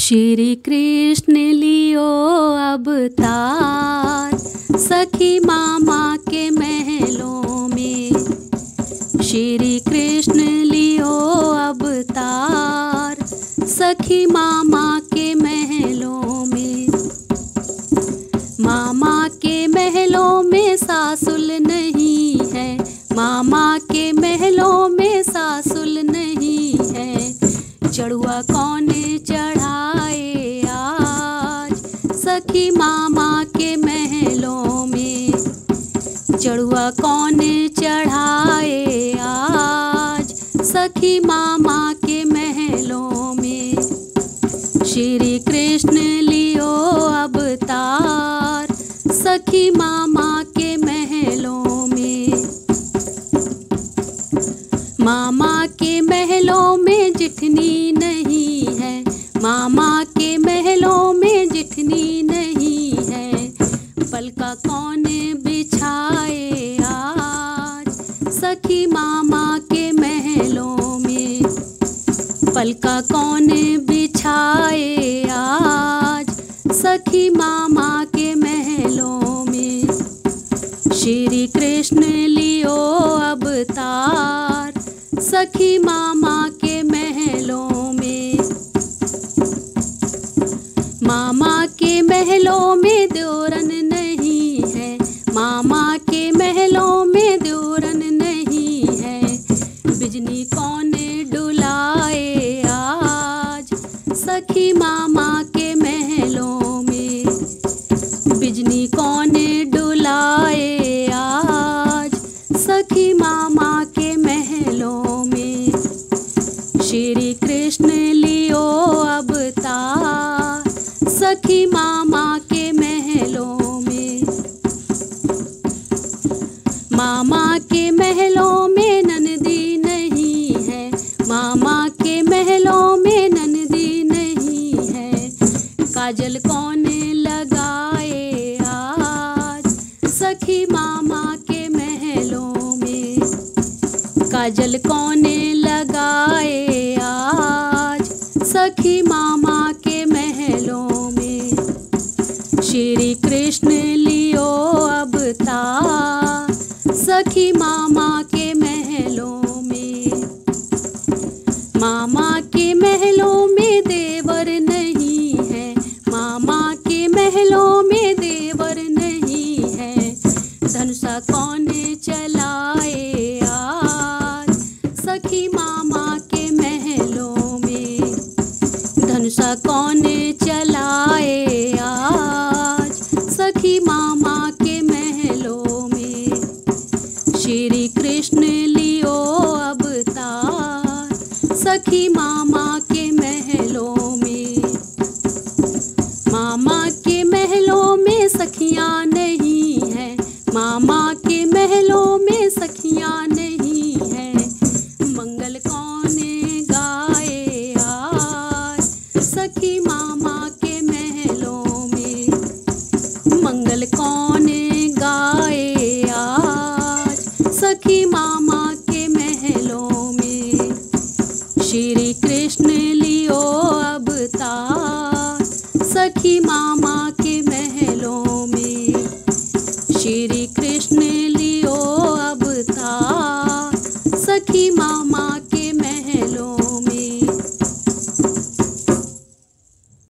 श्री कृष्ण लियो अवतार, सखी मामा के महलों में। श्री कृष्ण लियो अवतार, सखी मामा के महलों में। मामा के महलों में सासुल नहीं है, मामा के महलों में सासुल नहीं है। चढ़ुआ कौन चढ़ाए आज, सखी मामा के महलों में। चढ़ुआ कौन चढ़ाए आज, सखी मामा के महलों में। श्री कृष्ण लियो अवतार, सखी मामा के महलों में। मामा के महलों में जिठनी नहीं है, मामा के महलों में जिठनी नहीं है। पलका कौन बिछाए आज, सखी मामा के महलों में। पलका कौन बिछाए आज, सखी मामा के महलों में। श्री कृष्ण लियो अवतार, सखी मामा के महलों में। मामा के महलों में द्योरन नहीं है, मामा के महलों में द्योरन नहीं है। बिजली कौन डुलाए आज, सखी मामा के महलों में। बिजली कौन डुलाए आज, सखी मामा के महलों में। श्री कृष्ण लियो अवतार, सखी मामा के महलों में। मामा के महलों में नंदी नहीं है, मामा के महलों में नंदी नहीं है। काजल कौन लगाए आज, सखी मामा के महलों में। काजल कौन लगाए आज, सखी मामा के महलों में। श्री कृष्ण लियो अवतार, सखी मामा के महलों में। मामा के महलों में देवर नहीं है, मामा के महलों में देवर नहीं है। धनुषा कौन चलाए आज, सखी मामा के महलों में। धनुषा कौन चलाए आज, सखी मामा के महलों में। श्री कृष्ण लियो अवतार, सखी मामा के महलों में। मामा के महलों में सखियां नहीं है, मामा के महलों में सखियां नहीं है। मंगल कौन गाए आज, सखी मामा